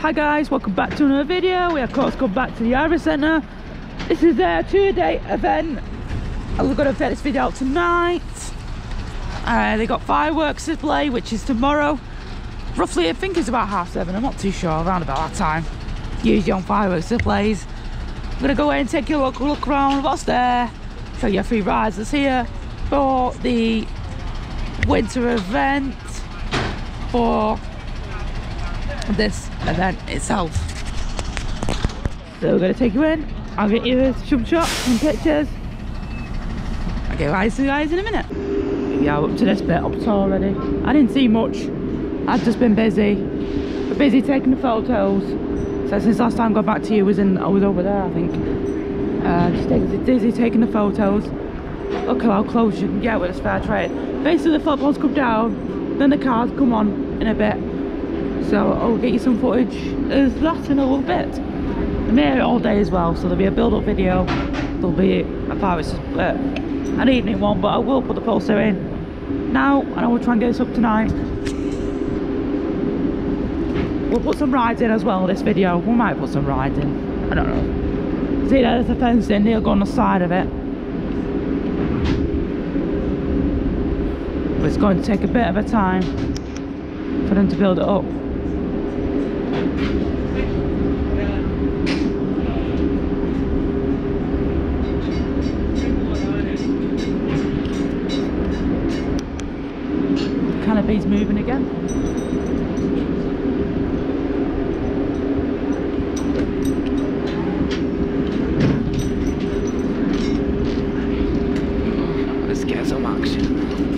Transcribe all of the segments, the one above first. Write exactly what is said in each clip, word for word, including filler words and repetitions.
Hi guys, welcome back to another video. We of course come back to the Irish Centre. This is a two-day event. We're going to get this video out tonight. Uh, they got fireworks display, which is tomorrow. Roughly, I think it's about half seven. I'm not too sure, around about that time. Usually on fireworks displays. I'm going to go in and take a look, look around what's there. Show you a few rides that's here for the winter event for this event itself. So we're going to take you in. I'll get you some shots, some pictures. I'll get guys to you guys in a minute. Yeah, up to this bit up to already. I didn't see much. I've just been busy. Busy taking the photos. So since last time I got back to you was in I was over there, I think. Uh, just taking, busy taking the photos. Look how close you can get with a spare trade. Basically the footballs come down, then the cars come on in a bit. So I'll get you some footage. There's that in a little bit. I'm here all day as well, so there'll be a build-up video. There'll be a pirate split, an evening one, but I will put the poster in now, and I will try and get this up tonight. We'll put some rides in as well this video. We might put some rides in. I don't know. See, there's a fence in. They'll go on the side of it. But it's going to take a bit of a time for them to build it up. Canopy's moving again. Let's get some action.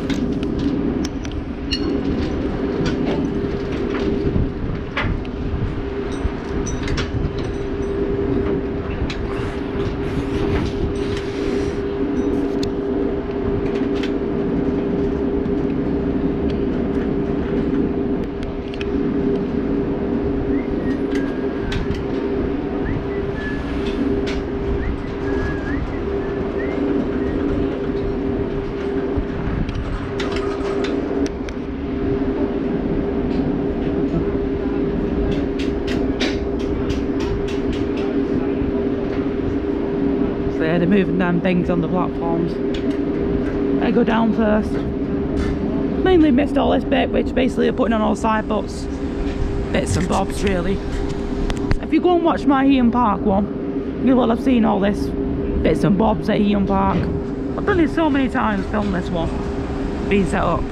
They're moving down things on the platforms. I go down first. Mainly missed all this bit, which basically are putting on all side butts, bits and bobs really. If you go and watch my Ian Park one, you will have seen all this bits and bobs at Ian Park. I've done this so many times, filmed this one being set up.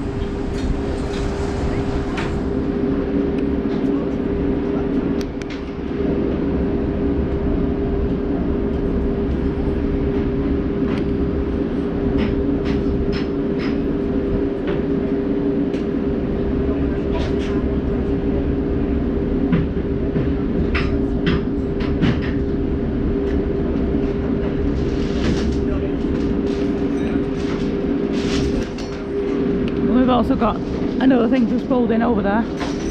We've also got another thing just pulled in over there.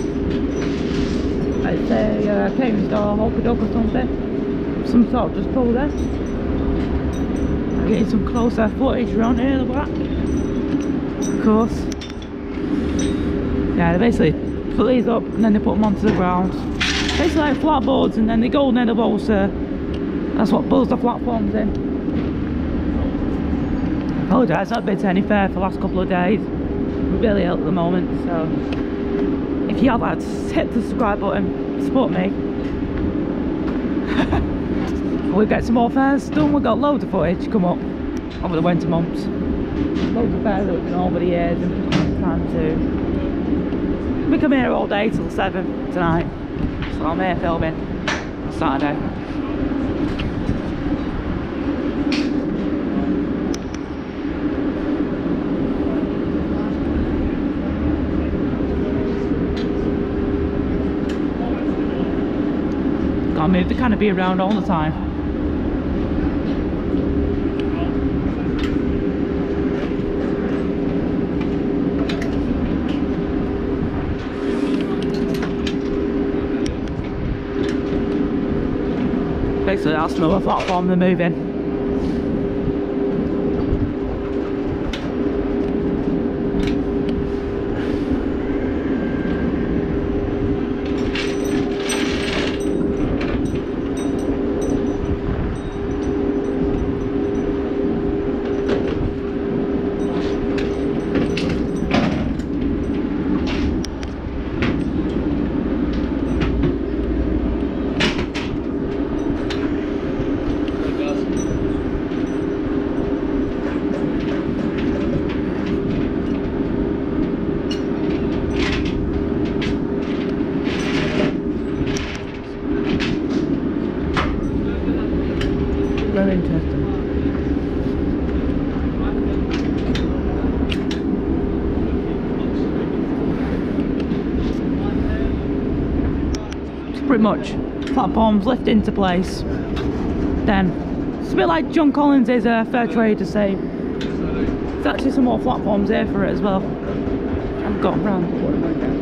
It's a uh, cane store, Hoppy Duck or something. Some sort of just pulled in. I'm getting some closer footage around here at the back. Of course. Yeah, they basically put these up and then they put them onto the ground. Basically like flat boards, and then they go near the bolster. That's what pulls the platforms in. I apologise, I've not been to any fair for the last couple of days. Really ill at the moment, so if you have that, hit the subscribe button, support me. We'll get some more fairs done. We've got loads of footage come up over the winter months. Loads of fairs that we've done over the years, and just time to. We come here all day till seven tonight, so I'm here filming on Saturday. I move the canopy around all the time. Basically that's another platform they're moving. pretty much. Platforms lift into place. Then, it's a bit like John Collins is a fair trade to say. There's actually some more platforms here for it as well. I've got round.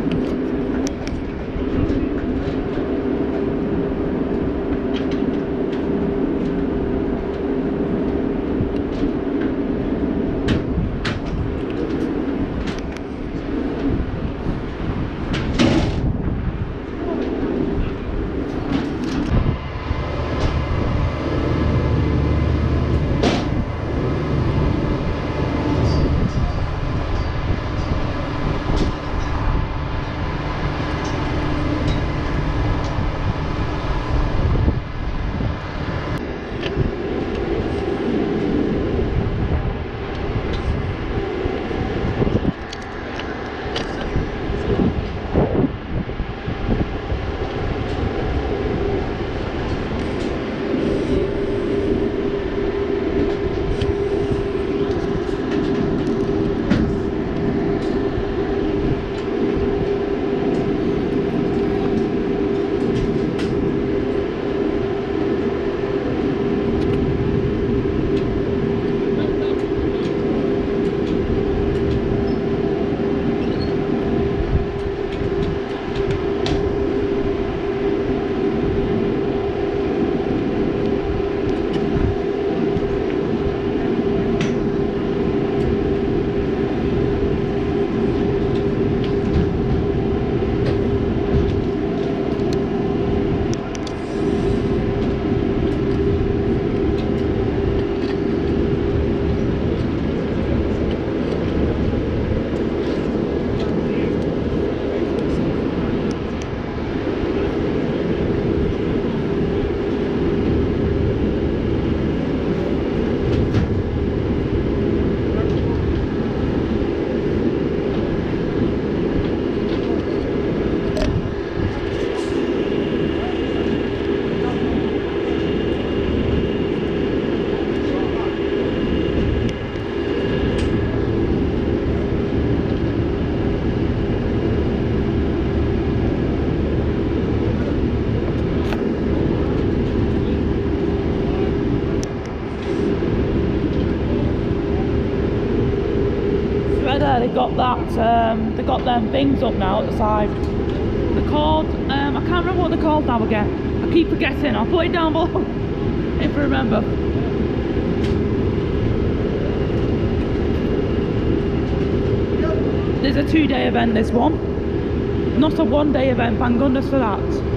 They got that, um, they got them things up now at the side. They're called, um, I can't remember what they're called now again. I keep forgetting, I'll put it down below if I remember. There's a two day event, this one. Not a one day event, thank goodness for that.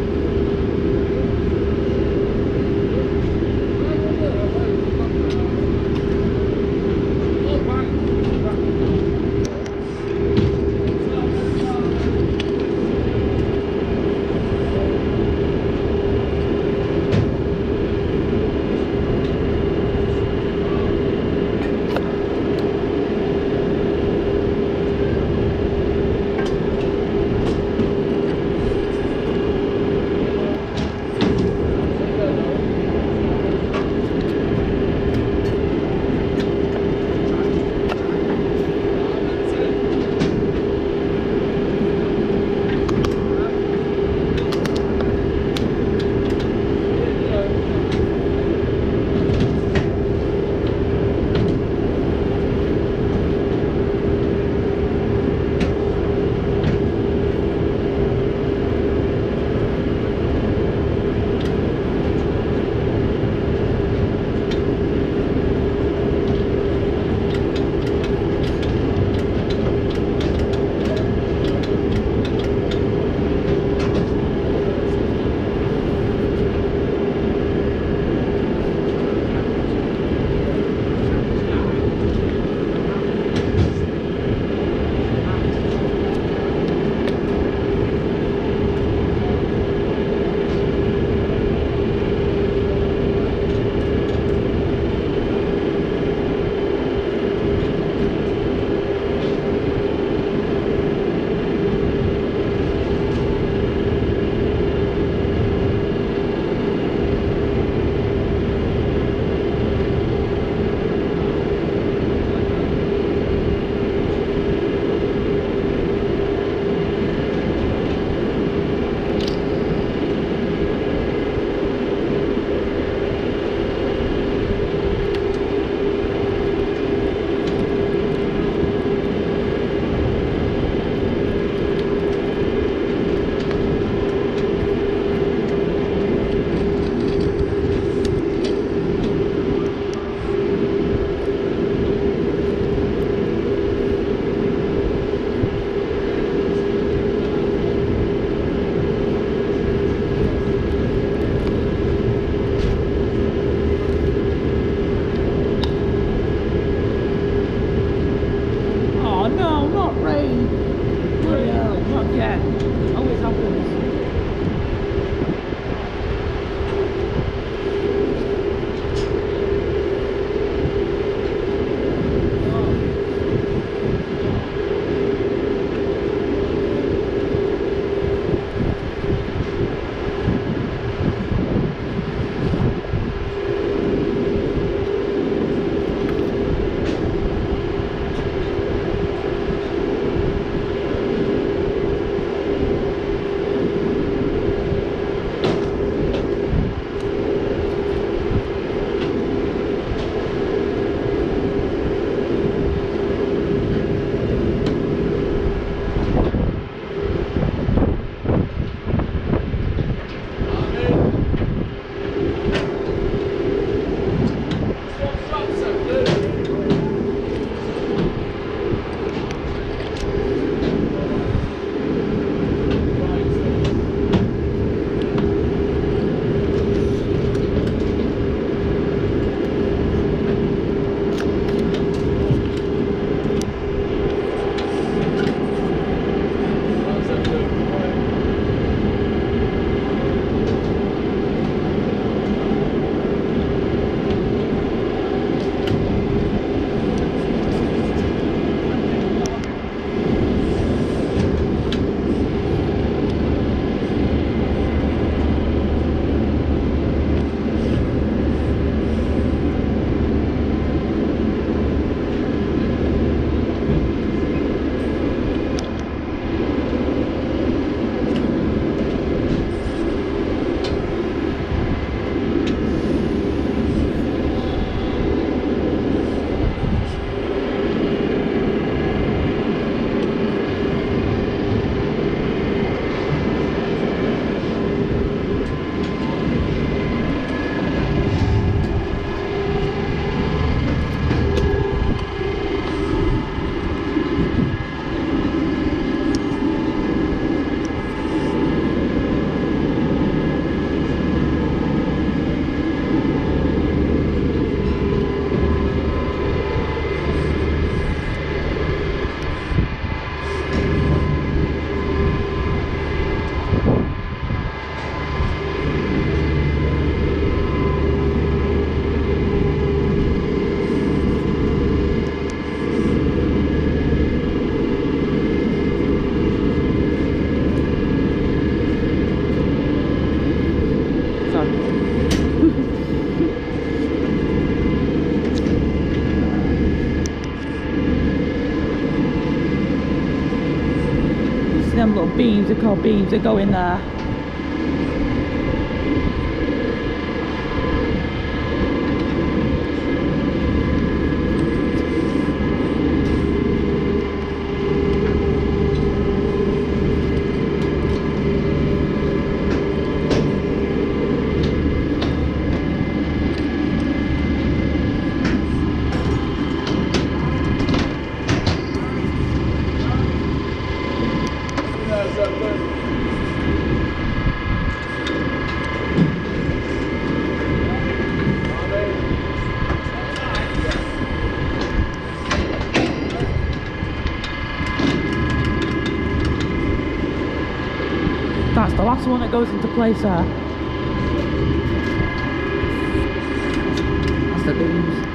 not rain. Bloody hell, not yet. Always happens. Them little beams, they're called beams, that go in there. That's the last one that goes into place there. That's the beams.